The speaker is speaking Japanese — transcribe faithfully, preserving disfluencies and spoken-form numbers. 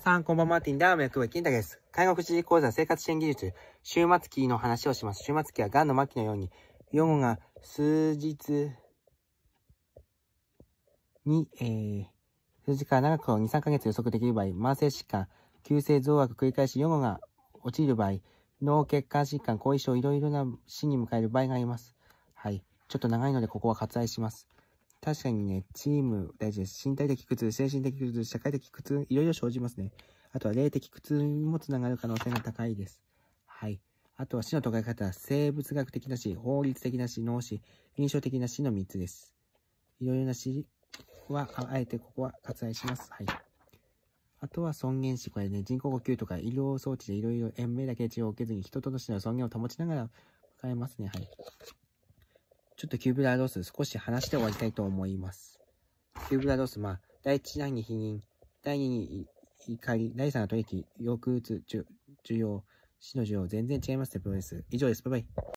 さん、こんばんは、マーティンダーメン、久保金太です。介護福祉講座生活支援技術、終末期の話をします。終末期は癌の末期のように、予後が数日に、えー、数日から長くに、さんかげつ予測できる場合、慢性疾患、急性増悪繰り返し予後が落ちる場合、脳血管疾患、後遺症、いろいろな死に迎える場合があります。はい。ちょっと長いので、ここは割愛します。確かにね、チーム大事です。身体的苦痛、精神的苦痛、社会的苦痛、いろいろ生じますね。あとは霊的苦痛にもつながる可能性が高いです。はい。あとは死の捉え方、生物学的な死、法律的な死、脳死、臨床的な死のみっつです。いろいろな死は、あえてここは割愛します。はい。あとは尊厳死、これね、人工呼吸とか医療装置でいろいろ延命だけで治療を受けずに人との死の尊厳を保ちながら迎えますね。はい。ちょっとキューブラードース少し話して終わりたいと思います。キューブラードース、まあ、第一第二否認、第二に怒り、第三の取引、抑うつ、需要、死の需要、全然違いますね、プロレス。以上です。バイバイ。